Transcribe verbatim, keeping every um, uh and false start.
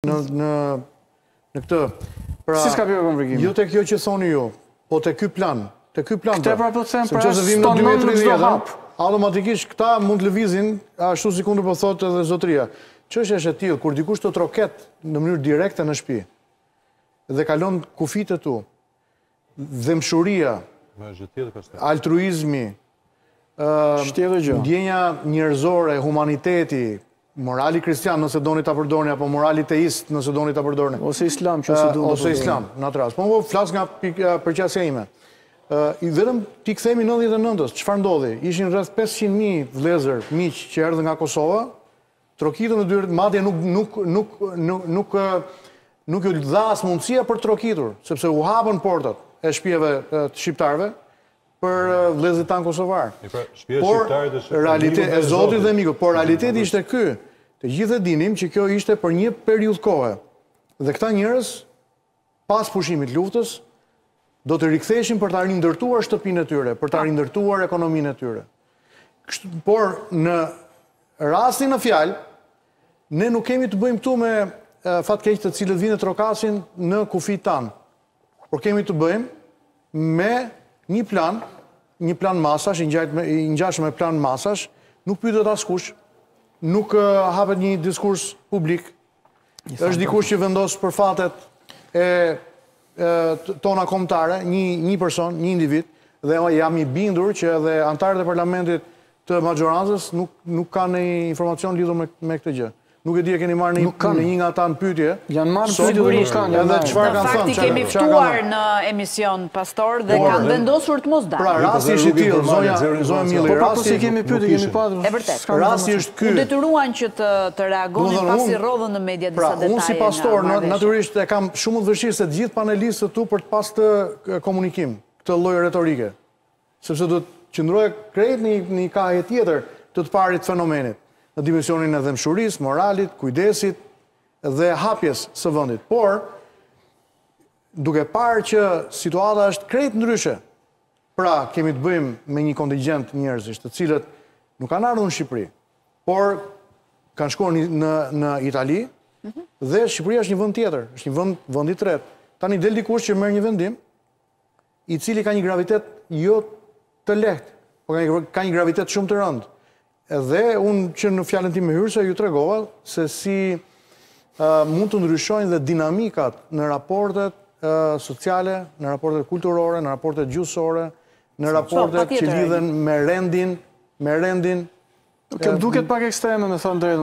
në në në këtë. Pra, si s'ka bërë konfliktimi? Jo tek kjo që thoni ju, po tek ky plan, tek ky plan. Këtë pra po të them, pra sepse vim në stonon dy mijë e tridhjetë, hap. automatikisht këta mund të lëvizin ashtu si kundër po thotë edhe zotëria. Çështja është e tillë, kur dikush të troket në mënyrë direkte në shtëpi dhe kalon kufit e tu, dhemshuria, altruizmi, ndjenja njerëzore, humaniteti, morali kristian nëse doni ta përdorni apo morali teist nëse doni ta përdorni, ose islam që ose duhet ose islam në atë rast. Po po flas nga përqasja ime. I vetëm ti kthehemi nëntëdhjetë e nëntës, çfarë ndodhi? Ishin rreth pesëqind mijë vëllezër, miq që erdhën nga Kosova, trokitën në dy, madje nuk nuk nuk nuk nuk nuk u dha as mundësia për trokitur, sepse u hapën portat e shtëpive të shqiptarëve për vëllezërit tanë kosovar. Por realiteti e Zotit dhe miku, por realiteti ishte ky. Të gjithë e dinim që kjo ishte për një periudhë kohe. Dhe këta njerëz pas pushimit luftës do të riktheheshin për ta rindërtuar shtëpinë e tyre, për ta rindërtuar ekonominë e tyre. Por në rastin në fjalë, ne nuk kemi të bëjmë këtu me fatkeq të cilët vinë trokasin në kufit tanë. Por kemi të bëjmë me një plan, një plan masash, i ngjashëm me plan masash, nuk pyetet askush, nuk hapet një diskurs publik. Është dikush që vendos për fatet e tona kombëtare, një një person, një individ, dhe jam i bindur që edhe antarët e parlamentit të majorancës nuk nuk kanë informacion lidhur me me këtë gjë. Nuk e di e keni marrë në një nga ata në pyetje. Janë marrë pyetje dhe nuk kanë. Edhe çfarë kanë thënë? Në fakt i kemi ftuar në emision pastor dhe kanë vendosur të mos dalë. Pra rasti është i tillë, zonja zonja Mehilli, rasti si kemi pyetje, kemi patur. E vërtet. Rasti është ky. U detyruan që të të reagonin pasi rrodhën në media disa detaje. Pra unë si pastor natyrisht e kam shumë të vështirë se të gjithë panelistët tu për të pas të komunikim, këtë lloj retorike. Sepse do të qëndroje krejt në një kahje tjetër të të parit fenomenit, në dimensionin e dhemshurisë, moralit, kujdesit dhe hapjes së vendit. Por, duke parë që situata është krejt ndryshe, pra kemi të bëjmë me një kontingjent njerëzish, të cilët nuk kanë ardhur në Shqipëri, por kanë shkuar në në Itali, dhe Shqipëria është një vend tjetër, është një vend vend i tretë. Tani del dikush që merr një vendim, i cili ka një gravitet jo të lehtë, por ka një gravitet shumë të rëndë. Edhe unë që në fjalën time hyrëse ju tregova se si mund të ndryshojnë dhe dinamikat në raportet sociale, në raportet kulturore, në raportet gjuhësore, në raportet që lidhen me rendin, me rendin. Kjo duket pak ekstreme, me thënë drejtën.